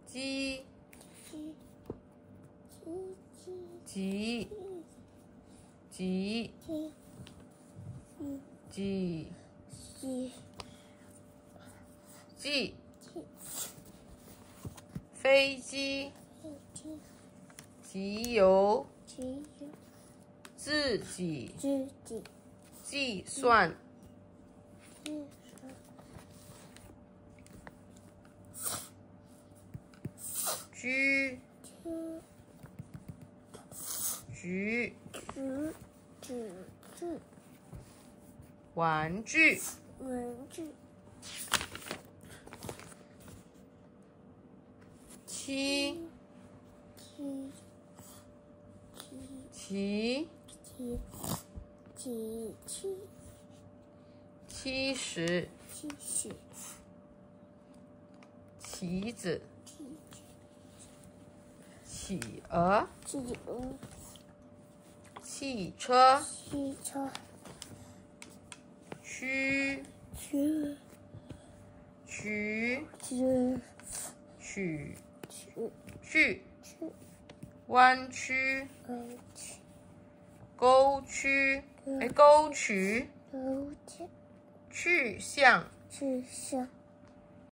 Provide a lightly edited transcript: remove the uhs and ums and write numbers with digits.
鸡，鸡，鸡，鸡，鸡，飞机，集邮，自己，计算，居，局，玩具，七，旗，70，旗子，企鹅，汽车，区，去，弯曲，沟渠，去向。